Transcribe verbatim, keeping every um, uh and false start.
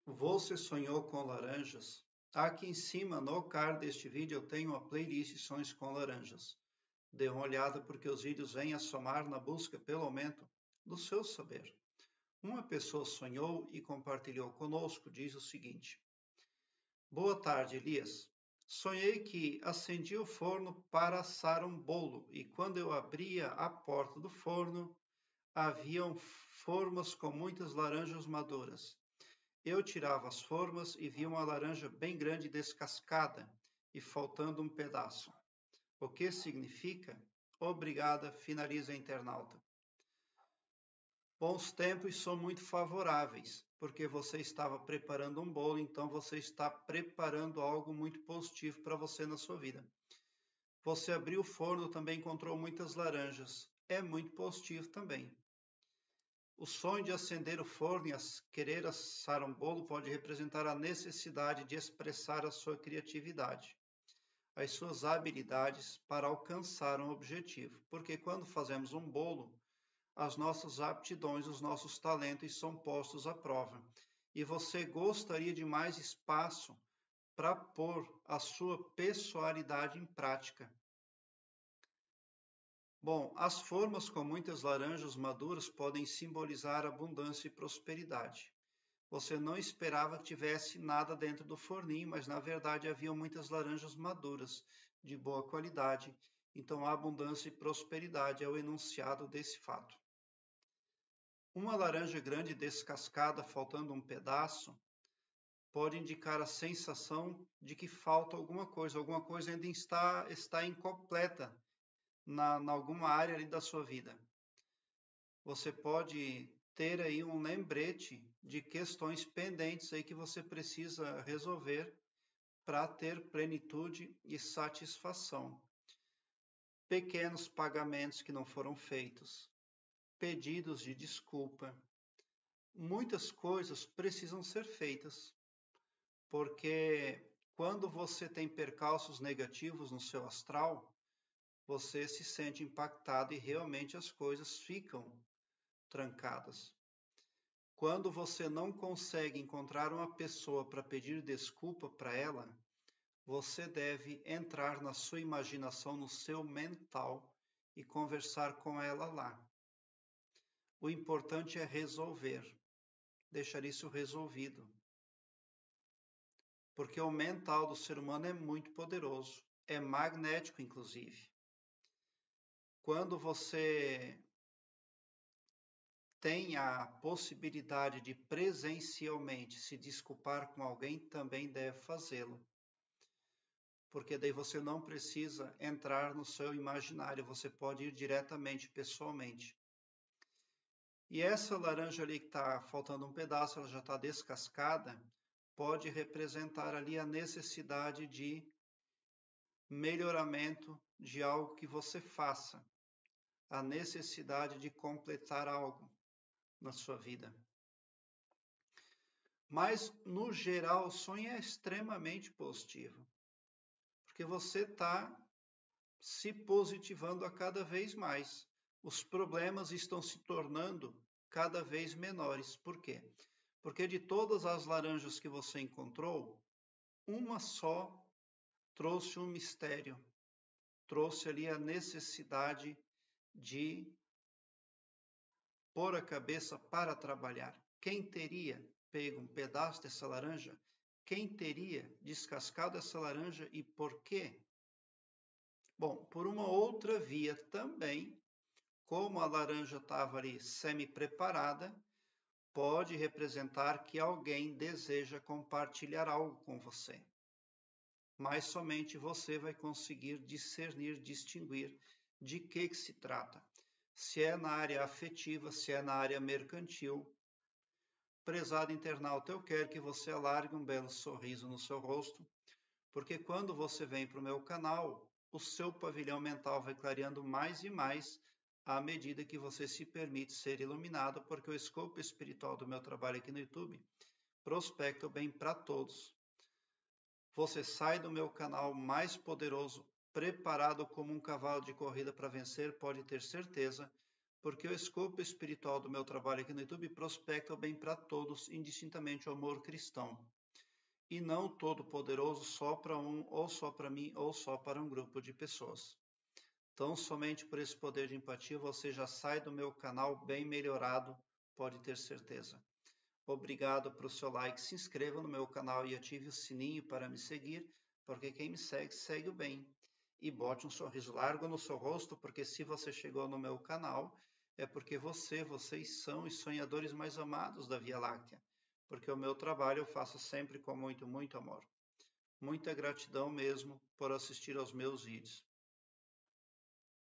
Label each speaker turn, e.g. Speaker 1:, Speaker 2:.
Speaker 1: Você sonhou com laranjas? Aqui em cima, no card deste vídeo, eu tenho uma playlist Sonhos com Laranjas. Dê uma olhada porque os vídeos vêm a somar na busca pelo aumento do seu saber. Uma pessoa sonhou e compartilhou conosco, diz o seguinte: Boa tarde, Elias. Sonhei que acendi o forno para assar um bolo e quando eu abria a porta do forno, haviam formas com muitas laranjas maduras. Eu tirava as formas e via uma laranja bem grande descascada e faltando um pedaço. O que significa? Obrigada, finaliza a internauta. Bons tempos são muito favoráveis, porque você estava preparando um bolo, então você está preparando algo muito positivo para você na sua vida. Você abriu o forno, também encontrou muitas laranjas. É muito positivo também. O sonho de acender o forno e querer assar um bolo pode representar a necessidade de expressar a sua criatividade, as suas habilidades para alcançar um objetivo. Porque quando fazemos um bolo, as nossas aptidões, os nossos talentos são postos à prova. E você gostaria de mais espaço para pôr a sua pessoalidade em prática. Bom, as formas com muitas laranjas maduras podem simbolizar abundância e prosperidade. Você não esperava que tivesse nada dentro do forninho, mas na verdade havia muitas laranjas maduras, de boa qualidade. Então, abundância e prosperidade é o enunciado desse fato. Uma laranja grande descascada, faltando um pedaço, pode indicar a sensação de que falta alguma coisa, alguma coisa ainda está, está incompleta na, na alguma área ali da sua vida. Você pode ter aí um lembrete de questões pendentes aí que você precisa resolver para ter plenitude e satisfação. Pequenos pagamentos que não foram feitos, pedidos de desculpa. Muitas coisas precisam ser feitas, porque quando você tem percalços negativos no seu astral, você se sente impactado e realmente as coisas ficam trancadas. Quando você não consegue encontrar uma pessoa para pedir desculpa para ela, você deve entrar na sua imaginação, no seu mental e conversar com ela lá. O importante é resolver, deixar isso resolvido. Porque o mental do ser humano é muito poderoso, é magnético, inclusive. Quando você tem a possibilidade de presencialmente se desculpar com alguém, também deve fazê-lo. Porque daí você não precisa entrar no seu imaginário, você pode ir diretamente, pessoalmente. E essa laranja ali que está faltando um pedaço, ela já está descascada, pode representar ali a necessidade de melhoramento de algo que você faça, a necessidade de completar algo na sua vida. Mas, no geral, o sonho é extremamente positivo, porque você está se positivando a cada vez mais. Os problemas estão se tornando cada vez menores. Por quê? Porque de todas as laranjas que você encontrou, uma só trouxe um mistério, trouxe ali a necessidade de pôr a cabeça para trabalhar. Quem teria pego um pedaço dessa laranja? Quem teria descascado essa laranja e por quê? Bom, por uma outra via também, como a laranja estava ali semi-preparada, pode representar que alguém deseja compartilhar algo com você. Mas somente você vai conseguir discernir, distinguir de que, que se trata. Se é na área afetiva, se é na área mercantil. Prezado internauta, eu quero que você alargue um belo sorriso no seu rosto, porque quando você vem para o meu canal, o seu pavilhão mental vai clareando mais e mais à medida que você se permite ser iluminado, porque o escopo espiritual do meu trabalho aqui no YouTube prospecta o bem para todos. Você sai do meu canal mais poderoso, preparado como um cavalo de corrida para vencer, pode ter certeza, porque o escopo espiritual do meu trabalho aqui no YouTube prospecta o bem para todos, indistintamente o amor cristão, e não todo-poderoso só para um, ou só para mim, ou só para um grupo de pessoas. Então, somente por esse poder de empatia, você já sai do meu canal bem melhorado, pode ter certeza. Obrigado pelo seu like, se inscreva no meu canal e ative o sininho para me seguir, porque quem me segue, segue o bem. E bote um sorriso largo no seu rosto, porque se você chegou no meu canal, é porque você, vocês são os sonhadores mais amados da Via Láctea, porque o meu trabalho eu faço sempre com muito, muito amor. Muita gratidão mesmo por assistir aos meus vídeos.